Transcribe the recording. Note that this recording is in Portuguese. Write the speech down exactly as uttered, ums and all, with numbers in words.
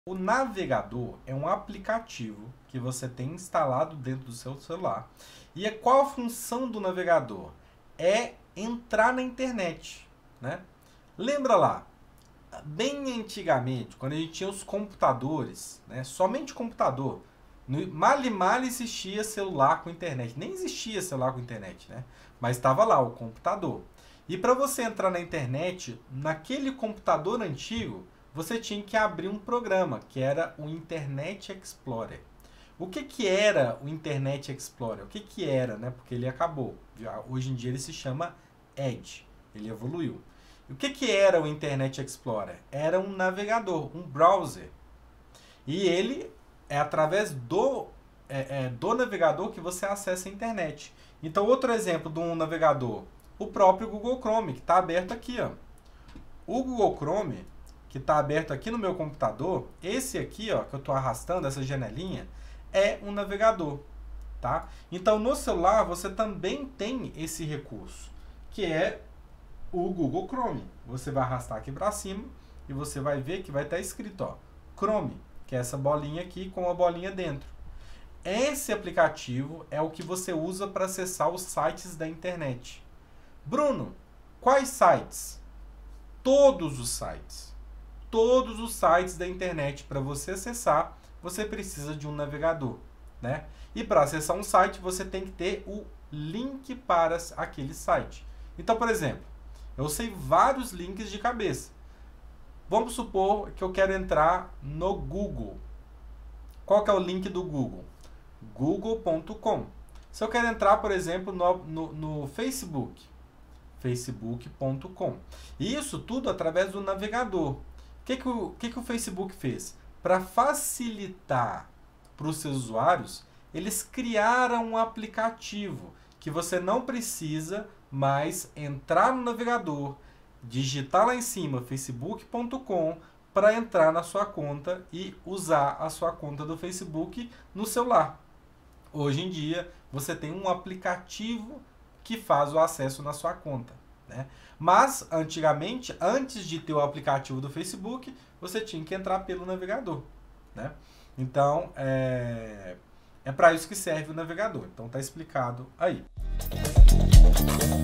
O navegador é um aplicativo que você tem instalado dentro do seu celular. E qual a função do navegador? É entrar na internet, né? Lembra lá, bem antigamente, quando a gente tinha os computadores, né? Somente computador, mal e mal existia celular com internet. Nem existia celular com internet, né? Mas estava lá o computador. E para você entrar na internet, naquele computador antigo, você tinha que abrir um programa, que era o Internet Explorer. O que, que era o Internet Explorer? O que, que era, né? Porque ele acabou. Hoje em dia ele se chama Edge. Ele evoluiu. O que, que era o Internet Explorer? Era um navegador, um browser. E ele é através do, é, é, do navegador que você acessa a internet. Então, outro exemplo de um navegador, o próprio Google Chrome, que está aberto aqui. Ó. O Google Chrome, que está aberto aqui no meu computador, esse aqui, ó, que eu estou arrastando, essa janelinha, é um navegador. Tá? Então, no celular, você também tem esse recurso, que é o Google Chrome. Você vai arrastar aqui para cima e você vai ver que vai estar escrito, ó, Chrome, que é essa bolinha aqui com a bolinha dentro. Esse aplicativo é o que você usa para acessar os sites da internet. Bruno, quais sites? Todos os sites. Todos os sites da internet. Para você acessar, você precisa de um navegador, né? E para acessar um site, você tem que ter o link para aquele site. Então, por exemplo, eu sei vários links de cabeça. Vamos supor que eu quero entrar no Google. Qual que é o link do Google? google ponto com. Se eu quero entrar, por exemplo, no, no, no Facebook, facebook ponto com. E isso tudo através do navegador. O que, que, o, que, que o Facebook fez? Para facilitar para os seus usuários, eles criaram um aplicativo que você não precisa mais entrar no navegador, digitar lá em cima facebook ponto com para entrar na sua conta e usar a sua conta do Facebook no celular. Hoje em dia, você tem um aplicativo que faz o acesso na sua conta, né? Mas, antigamente, antes de ter o aplicativo do Facebook, você tinha que entrar pelo navegador, né? Então, é, é para isso que serve o navegador. Então, está explicado aí.